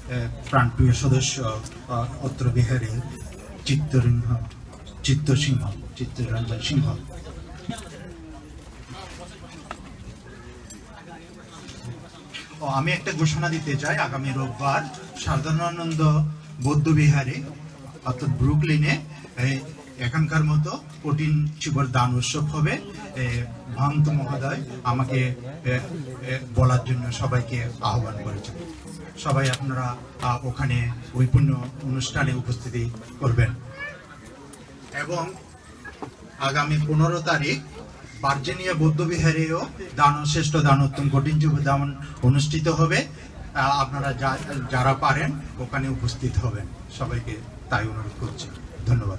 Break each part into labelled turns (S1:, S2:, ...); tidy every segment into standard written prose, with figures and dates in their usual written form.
S1: প্রাণপ্রিয় সদস্য অত্র বিহারের চিত্তরঞ্জন সিংহ। আমি একটা ঘোষণা দিতে চাই, আগামী রোববার সাধারণানন্দ বৌদ্ধ বিহারে অর্থাৎ ব্রুকলিনে এখানকার মতো কঠিন শিবর দান উৎসব হবে। মহন্ত মহোদয় আমাকে বলার জন্য সবাইকে আহ্বান করেছেন। সবাই আপনারা ওখানে ওই পূর্ণ অনুষ্ঠানে উপস্থিতি করবেন। এবং আগামী 15 তারিখ ভার্জিনিয়া বৌদ্ধবিহারেও শ্রেষ্ঠ দানোত্তম কঠিন যুব দান অনুষ্ঠিত হবে। আপনারা যারা পারেন ওখানে উপস্থিত হবেন, সবাইকে তাই অনুরোধ করছি। ধন্যবাদ।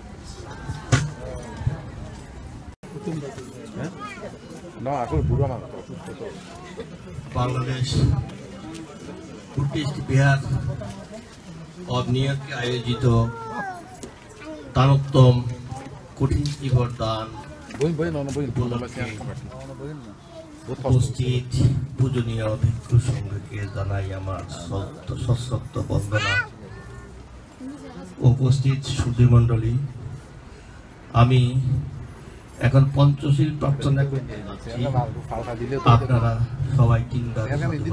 S2: बांग्लादेश बुद्धिस्ट बिहार और न्यूयॉर्क के आयोजित दानोत्तम कठिन शिवर दान उपस्थित पूजनीय भिक्षु संघ के जानाई आमार सशक्त वंदना। उपस्थित सूर्यमंडली आमी এখন পঞ্চশীল প্রার্থনা করতে যাচ্ছি। আপনারা সবাই তিনবার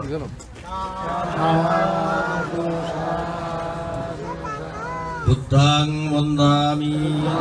S2: বুদ্ধং বন্দামি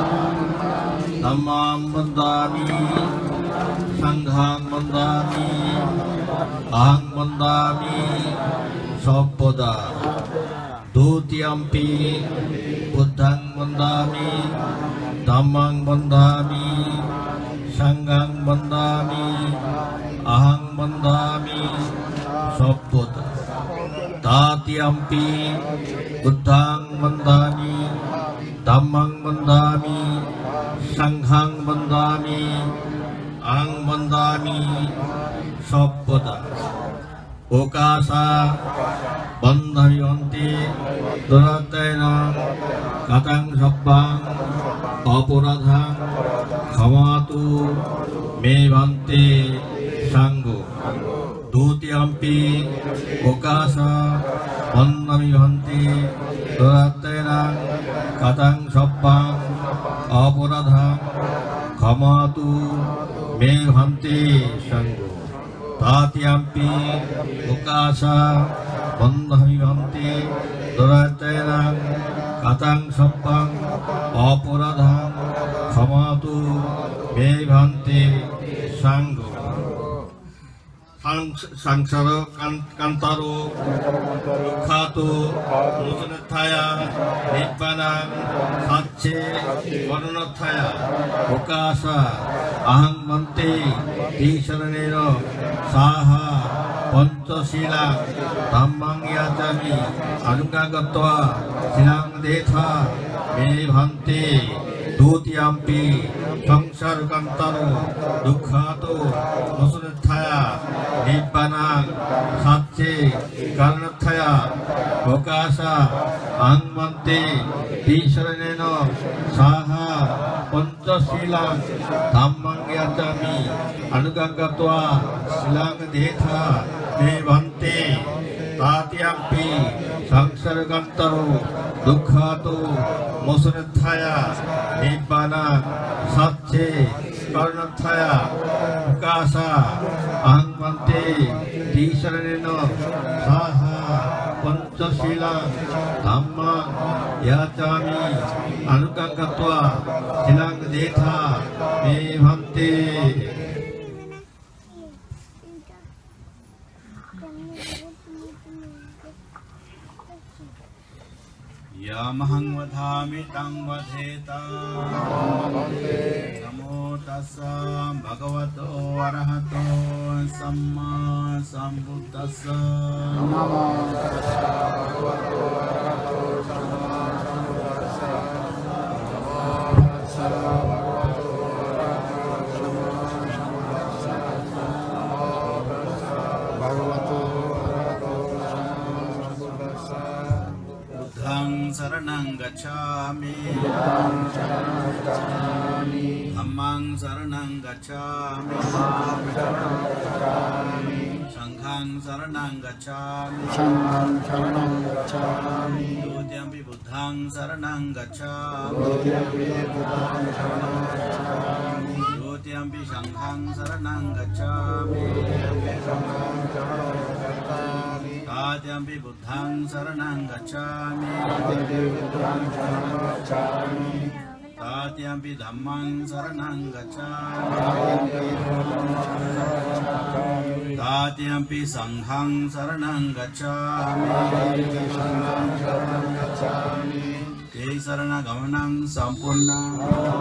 S2: ধম্মং বন্দামি সংঘং বন্দামি অহং বন্দামি সর্বদা। দ্বিতীয়ম্পি বুদ্ধং বন্দামি ধম্মং বন্দামি संघं वन्दामि अहं वन्दामि सप्पदा। तात्यम्पि बुद्धं वन्दामि धम्मं वन्दामि संघं वन्दामि अहं वन्दामि सप्पदा। ओकासा बन्धयन्ति दुरात्तेन कथं सप्पं अपराधं क्षमातु मे भन्ते संगो। द्वितीयम्पि ओकासा बन्धमि भन्ति दुरात्तेन कथं सप्पं अपराधं क्षमातु मे भन्ते संगो। तात्यम्पि ओकासा बन्धमि भन्ति दुरात्तेन कथं सप्पं अपराधं क्षमातु मे भन्ते संगो। संसार कांतारो दुःखातो मोचनोत्थाय निब्बानं सच्चे वरुणोत्थाय ओकासा अहं भन्ते ईश्वरेण साहा पंचशीला धम्मं याचामि अनुज्ञागत्वा शिलां देथा मे भन्ते। द्वितीयम्पि संसार कांतारो दुःखातो मोचनोत्थाय निब्बानं सच्चे कारणोत्थाय ओकासा अहं भन्ते ईश्वरेण साहा पंचशीला धम्मं याचामि अनुज्ञागत्वा शिलां देथा मे भन्ते। तात्यम्पि संसार कांतारो दुःखातो मोचनोत्थाय निब्बानं सच्चे कारणोत्थाय ओकासा अहं भन्ते ईश्वरेण साहा पंचशीला धम्मं याचामि अनुज्ञागत्वा शिलां देथा मे भन्ते।
S3: यमहं वदामि तं वदेता। नमो तस्सा भगवतो अरहतो सम्मा सम्बुद्धस्सा। नमो तस्सा भगवतो अरहतो सम्मा सम्बुद्धस्सा। नमो तस्सा भगवतो अरहतो सम्मा सम्बुद्धस्सा। नमो तस्सा भगवतो अरहतो सम्मा सम्बुद्धस्सा। बुद्धं शरणं गच्छामि धम्मं शरणं गच्छामि संघं शरणं गच्छामि
S4: गच्छामि
S3: द्वितीयंपि बुद्धं शरणं गच्छामि द्वितीयंपि संघं शरणं गच्छामि तृतीयंपि बुद्धं शरणं गच्छामि तृतीयंपि धम्मं शरणं गच्छामि तृतीयंपि संघं शरणं गच्छामि ते शरणगमनं सम्पूर्णं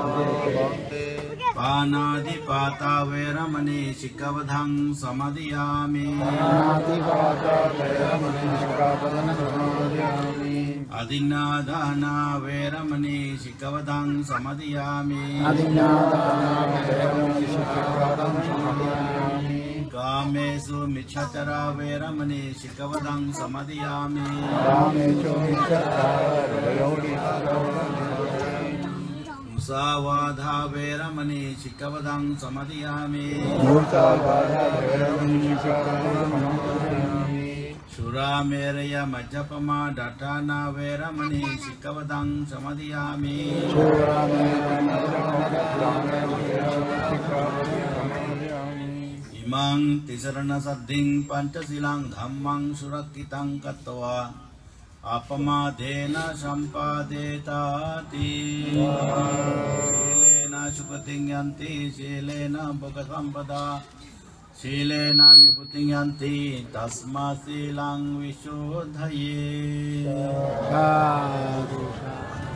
S3: पानादिपाता वैरमणि शिखवधं समधियामि अधिनादाना वैरमणि शिखवधं समधियामि कामेषु मिच्छाचरा वैरमणि शिखवधं समधियामि मुसावाधा वैरमणि शिखवधं समधियामि सुरामेरय मज्जपमा दठाना वैरमणि शिखवधं समधियामि इमं तिसरणसद्धिं पंचशीलं धम्मं सुरक्षितं कृत्वा अपमादेन सम्पादेताति शीलेन सुकृतिं यन्ति शीलेन भोगसम्पदा शीलेन निभृतिं यन्ति तस्मात् शीलं विशोधये।